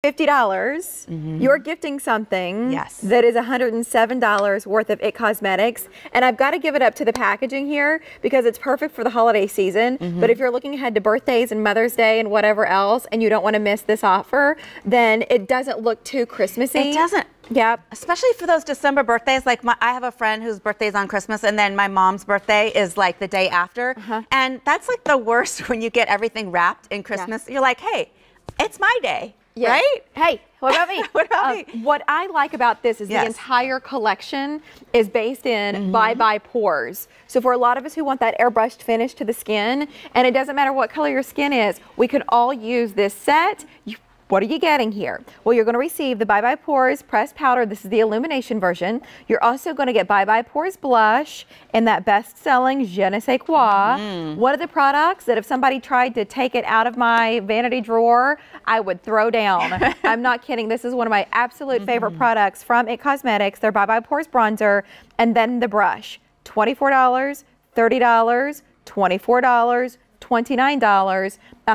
$50, you're gifting something that is $107 worth of IT Cosmetics. And I've got to give it up to the packaging here because it's perfect for the holiday season. But if you're looking ahead to birthdays and Mother's Day and whatever else, and you don't want to miss this offer, then it doesn't look too Christmassy. It doesn't. Yep. Especially for those December birthdays. Like I have a friend whose birthday's on Christmas, and then my mom's birthday is like the day after. And that's like the worst when you get everything wrapped in Christmas. You're like, hey, it's my day. Right? Hey, what about me? What about me? What I like about this is the entire collection is based in Bye Bye Pores. So for a lot of us who want that airbrushed finish to the skin, and it doesn't matter what color your skin is, we can all use this set. What are you getting here? Well, you're going to receive the Bye Bye Pores pressed powder. This is the illumination version. You're also going to get Bye Bye Pores blush and that best-selling Je ne sais quoi. One of the products that if somebody tried to take it out of my vanity drawer, I would throw down. I'm not kidding. This is one of my absolute favorite products from IT Cosmetics. Their Bye Bye Pores bronzer, and then the brush. $24, $30, $24, $29,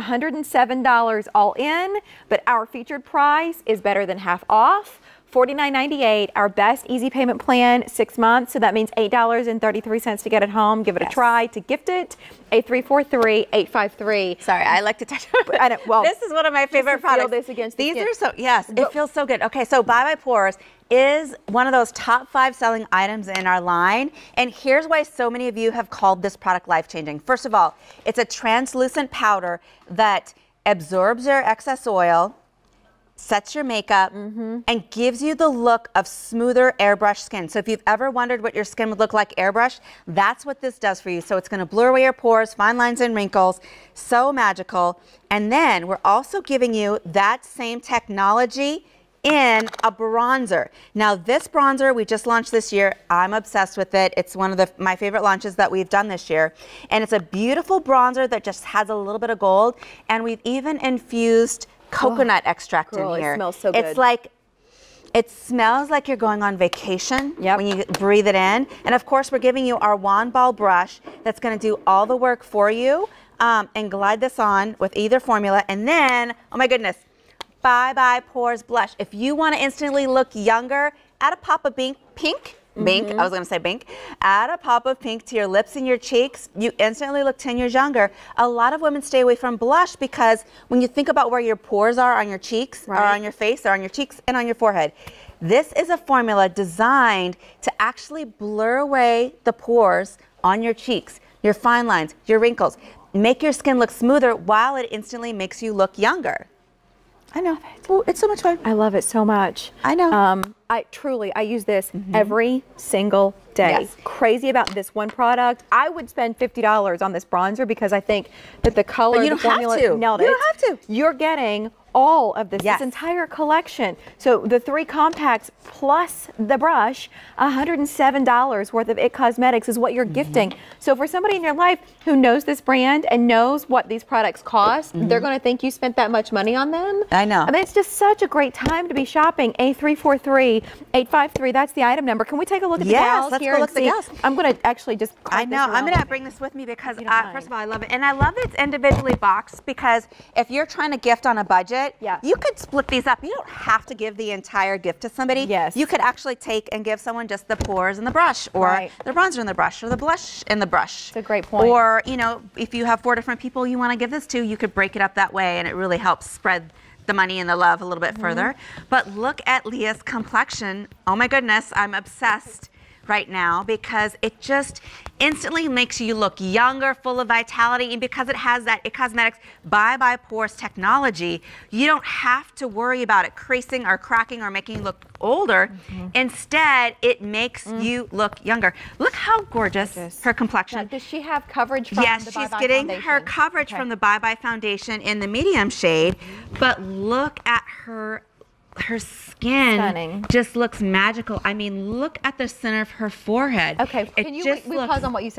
$107 all in, but our featured price is better than half off. $49.98, our best easy payment plan, 6 months. So that means $8.33 to get it home. Give it a try to gift it. 8343-853. Sorry, I like to touch. I know, well, this is one of my favorite products. Feel this against These the skin. are so, it feels so good. Okay, so Bye Bye Pores is one of those top 5 selling items in our line. And here's why so many of you have called this product life-changing. First of all, it's a translucent powder that absorbs your excess oil, sets your makeup, and gives you the look of smoother airbrush skin. So if you've ever wondered what your skin would look like airbrush, that's what this does for you. So it's going to blur away your pores, fine lines and wrinkles. So magical. And then we're also giving you that same technology in a bronzer. Now this bronzer we just launched this year. I'm obsessed with it. It's one of my favorite launches that we've done this year. And it's a beautiful bronzer that just has a little bit of gold. And we've even infused coconut extract in here. It smells so good. It's like, it smells like you're going on vacation when you breathe it in. And of course, we're giving you our wand ball brush that's going to do all the work for you and glide this on with either formula. And then, oh my goodness, Bye Bye Pores blush. If you want to instantly look younger, add a pop of pink. I was going to say pink. Add a pop of pink to your lips and your cheeks. You instantly look 10 years younger. A lot of women stay away from blush because when you think about where your pores are on your cheeks, or on your face, or on your cheeks and on your forehead, this is a formula designed to actually blur away the pores on your cheeks, your fine lines, your wrinkles, make your skin look smoother while it instantly makes you look younger. I know. It's so much fun. I love it so much. I know. I use this every single day. Crazy about this one product. I would spend $50 on this bronzer because I think that the color, you don't the formula, have to. nailed it. You don't have to. You're getting all of this entire collection. So the 3 compacts plus the brush, $107 worth of IT Cosmetics is what you're gifting. So for somebody in your life who knows this brand and knows what these products cost, they're going to think you spent that much money on them. I know. I mean, it's just such a great time to be shopping. A343-853, that's the item number. Can we take a look at the gals let's here go and look at the see? gals. I'm going to actually just I know. I'm going to bring this with me because, first of all, I love it. And I love that it's individually boxed because if you're trying to gift on a budget, you could split these up. You don't have to give the entire gift to somebody. You could actually take and give someone just the pores and the brush, or the bronzer and the brush, or the blush and the brush. That's a great point. Or, you know, if you have 4 different people you want to give this to, you could break it up that way, and it really helps spread the money and the love a little bit further. But look at Leah's complexion. Oh my goodness, I'm obsessed right now because it just instantly makes you look younger, full of vitality, and because it has that IT Cosmetics Bye Bye Pores technology, you don't have to worry about it creasing or cracking or making you look older. Instead, it makes you look younger. Look how gorgeous her complexion. Now, does she have coverage from the Bye Bye she's getting foundation? her coverage from the Bye Bye foundation in the medium shade, but look at her skin just looks magical. I mean, look at the center of her forehead. Okay, can we pause on what you said?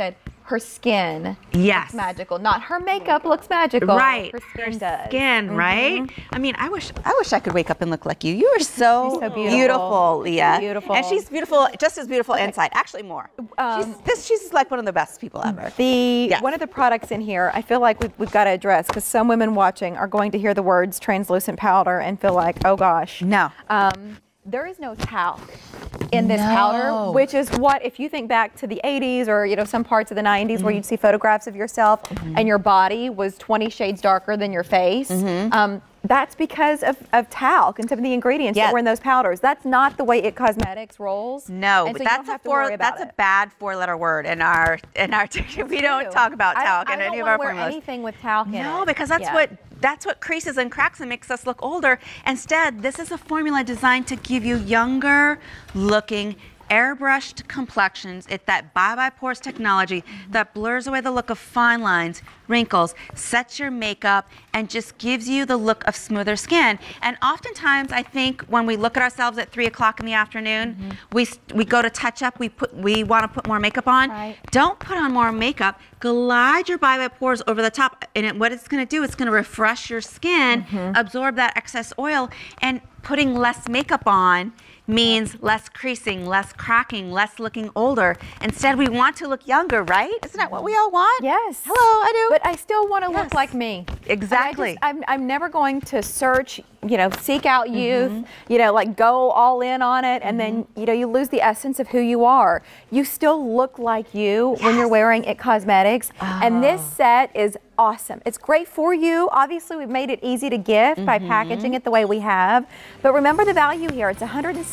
her skin Yes. looks magical. Not her makeup looks magical. Right. Her skin does. Skin, right? I mean, I wish I could wake up and look like you. You are so, so beautiful. Leah. Beautiful. And she's beautiful, just as beautiful inside. Actually, more. She's like one of the best people ever. One of the products in here, I feel like we've got to address, because some women watching are going to hear the words translucent powder and feel like, oh gosh. No. There is no talc in this powder, which is what, if you think back to the 80s or some parts of the 90s where you'd see photographs of yourself and your body was 20 shades darker than your face. That's because of talc and some of the ingredients that were in those powders. That's not the way IT Cosmetics rolls. No, and but so that's a bad 4-letter word in our we don't talk about talc in any of our formulas. I don't wear anything with talc in it. No, because that's what creases and cracks and makes us look older. Instead, this is a formula designed to give you younger looking airbrushed complexions. It's that Bye Pores technology that blurs away the look of fine lines, wrinkles, sets your makeup, and just gives you the look of smoother skin. And oftentimes, I think when we look at ourselves at 3 o'clock in the afternoon, we go to touch up, we want to put more makeup on. Right. Don't put on more makeup. Glide your Bye Pores over the top, and what it's going to do, it's going to refresh your skin, absorb that excess oil, and putting less makeup on means less creasing, less cracking, less looking older. Instead, we want to look younger, right? Isn't that what we all want? Yes. Hello, I do. But I still want to look like me. Exactly. I'm never going to search, seek out youth, like go all in on it, and then, you lose the essence of who you are. You still look like you when you're wearing IT Cosmetics, and this set is awesome. It's great for you. Obviously, we've made it easy to gift by packaging it the way we have, but remember the value here. It's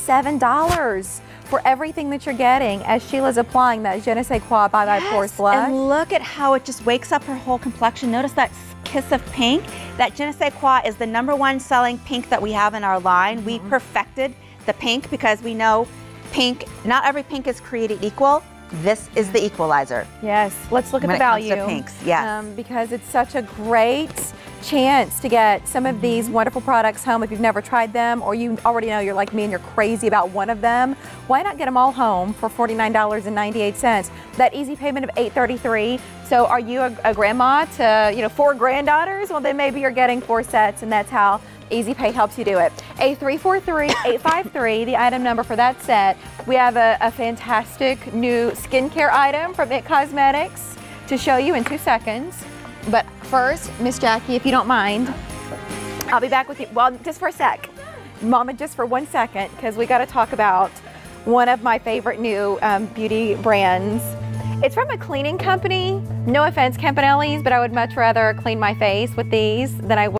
$107 for everything that you're getting as Sheila's applying that Je ne sais quoi Bye Pores blush. And look at how it just wakes up her whole complexion. Notice that kiss of pink. That Je ne sais quoi is the #1 selling pink that we have in our line. We perfected the pink because we know pink, not every pink is created equal. This is the equalizer. Yes, let's look at the value. When it comes to pinks, yes. Because it's such a great chance to get some of these wonderful products home if you've never tried them, or you already know you're like me and you're crazy about one of them. Why not get them all home for $49.98? That easy payment of $833. So are you a grandma to 4 granddaughters? Well, then maybe you're getting 4 sets, and that's how Easy Pay helps you do it. A343853, the item number for that set. We have a fantastic new skincare item from IT Cosmetics to show you in 2 seconds. But first, Miss Jackie, if you don't mind, I'll be back with you. Well, just for a sec. Mama, just for 1 second, because we got to talk about one of my favorite new beauty brands. It's from a cleaning company. No offense, Campanelli's, but I would much rather clean my face with these than I would